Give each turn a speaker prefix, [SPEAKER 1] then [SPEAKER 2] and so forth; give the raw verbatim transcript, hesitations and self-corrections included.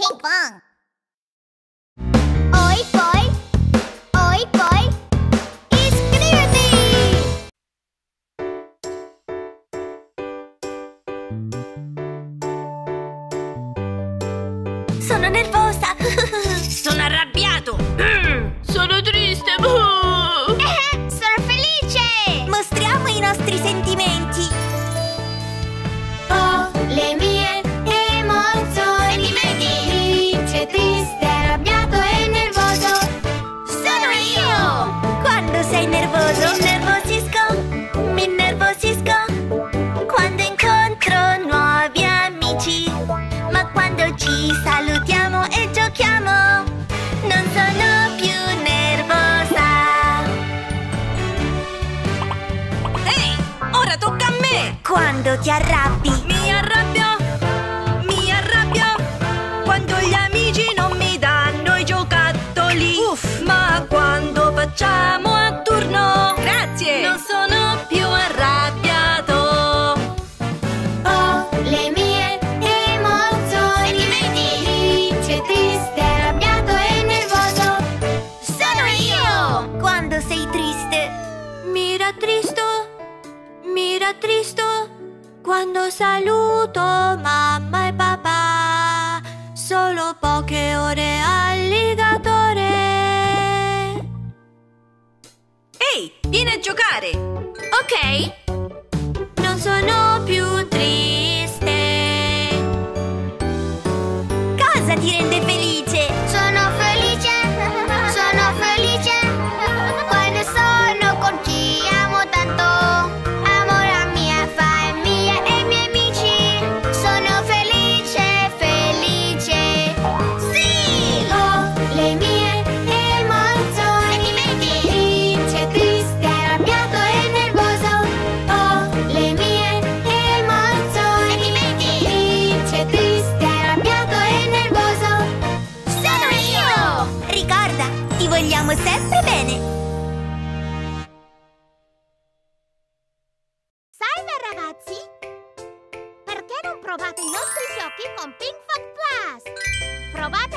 [SPEAKER 1] Ping pong. Oi poi, oi poi, iscriviti!
[SPEAKER 2] Sono nervosa.
[SPEAKER 3] Sono arrabbiato.
[SPEAKER 4] Sono triste.
[SPEAKER 1] Eh, sono felice!
[SPEAKER 2] Mostriamo i nostri sentimenti.
[SPEAKER 1] Ho le mie emozioni. Felice, triste, arrabbiato e nervoso. Sono io!
[SPEAKER 2] Quando sei nervoso, mi nervosisco, mi innervosisco. Quando incontro nuovi amici, ma quando ci salutiamo e giochiamo, non sono più nervosa.
[SPEAKER 3] Ehi, ora tocca a me.
[SPEAKER 2] Quando ti arrabbi,
[SPEAKER 3] Mi arrabbio, mi arrabbio quando gli amici non mi danno i giocattoli. Uff. Ma quando facciamo a turno, grazie, non sono più arrabbiato.
[SPEAKER 1] Ho le mie emozioni. Felice, triste, arrabbiato e nervoso. Sono io!
[SPEAKER 2] quando sei triste, mi rattristo, mi rattristo. Quando saluto mamma e papà, solo poche ore alligatore.
[SPEAKER 3] Ehi, vieni a giocare.
[SPEAKER 2] Ok, non sono più triste. Cosa ti rende felice?
[SPEAKER 1] Sono felice, sono felice quando sono con chi amo tanto. Amo la mia famiglia e i miei amici. Sono felice, felice. Sì! Ho le mie emozioni. Felice, triste, arrabbiato e nervoso. Ho le mie emozioni. Felice, triste, arrabbiato e nervoso. Sono io!
[SPEAKER 2] Ricorda, ti vogliamo sempre bene.
[SPEAKER 1] Salve ragazzi! Perché non provate i nostri giochi con PinkFun Plus? Provate